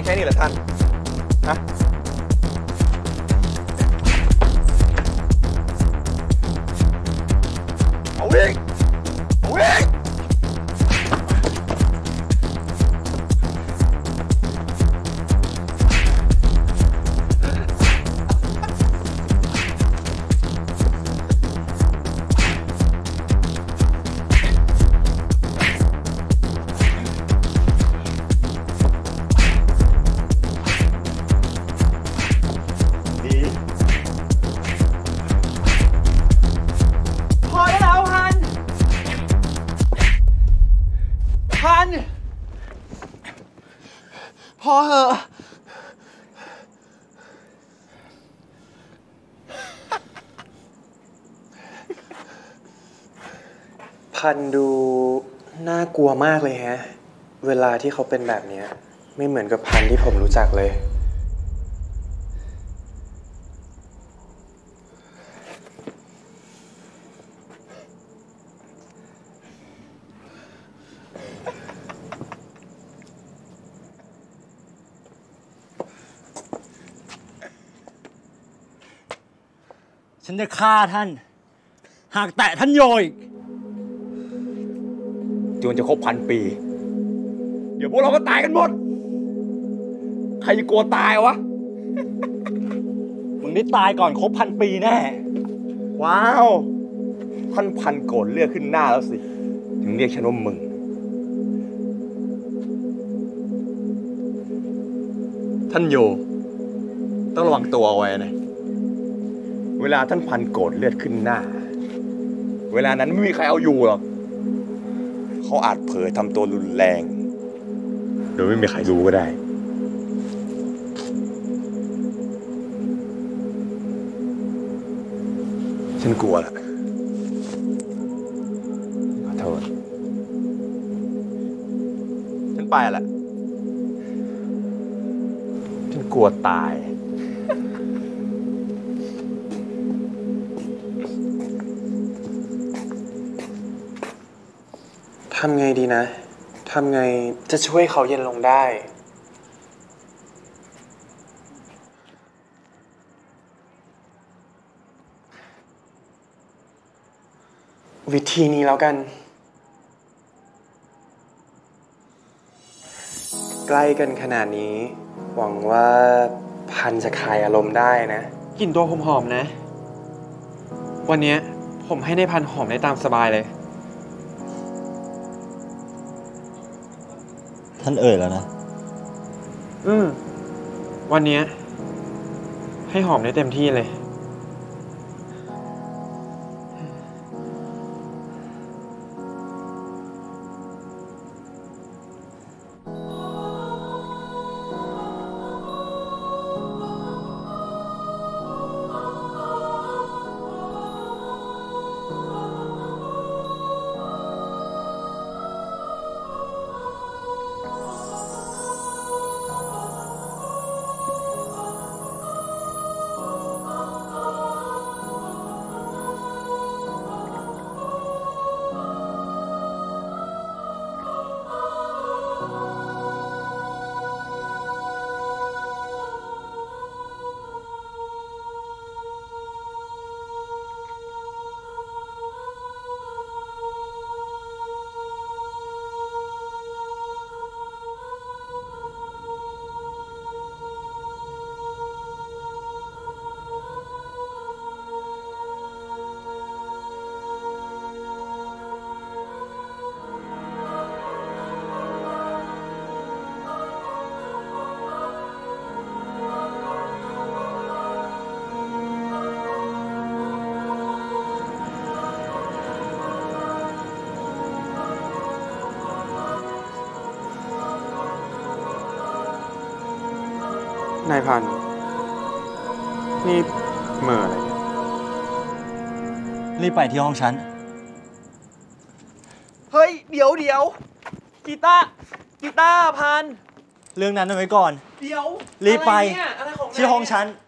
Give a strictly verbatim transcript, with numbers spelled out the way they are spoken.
ค่นี้เหรอท่านฮะเอาวิ่งเอาวิ่งพอเหอะพันดูน่ากลัวมากเลยฮะเวลาที่เขาเป็นแบบนี้ไม่เหมือนกับพันที่ผมรู้จักเลยฉันจะฆ่าท่านหากแตะท่านโยอีกจนจะครบพันปีเดี๋ยวพวกเราก็ตายกันหมดใครจะกลัวตายวะมึงได้ตายก่อนครบพันปีแน่ว้าวท่านพันโกรธเลือดขึ้นหน้าแล้วสิถึงเรียกฉันว่ามึงท่านโยต้องระวังตัวเอาไว้นะเวลาท่านพันโกรธเลือดขึ้นหน้าเวลานั้นไม่มีใครเอาอยู่หรอกเขาอาจเผลอทำตัวรุนแรงโดยไม่มีใครรู้ก็ได้ฉันกลัวละขอโทษฉันไปละฉันกลัวตายทำไงดีนะ ทำไงจะช่วยเขาเย็นลงได้ วิธีนี้แล้วกัน ใกล้กันขนาดนี้ หวังว่าพันจะคลายอารมณ์ได้นะกลิ่นตัวผมหอมนะ วันนี้ผมให้ในพันหอมได้ตามสบายเลยท่านเอ่ยแล้วนะอืมวันนี้ให้หอมได้เต็มที่เลยนายพันนี่เมื่ออะไรรีบไปที่ห้องฉันเฮ้ยเดี๋ยวเดี๋ยวกีตาร์กีตาร์พันเรื่องนั้นเอาไว้ก่อนเดี๋ยวรีบไปที่ห้องฉัน